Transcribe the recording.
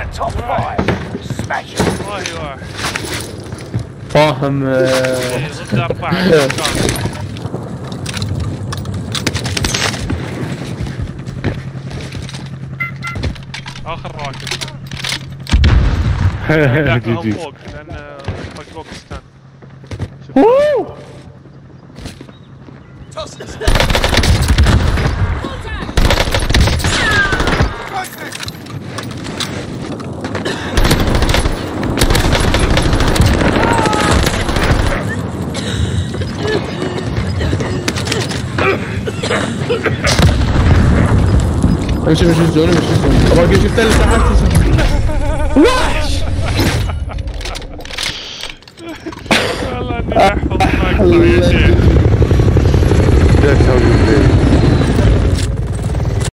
top 5. Smash it. ايوه فاهم. ضد 4 اخر راكب. لا جي فوق لان فوق ستان. امشي الزون امشي الزون. ابغى شفت اللي تحت. وحش. والله اني احفظ مقطع يا شيخ. لا تسوي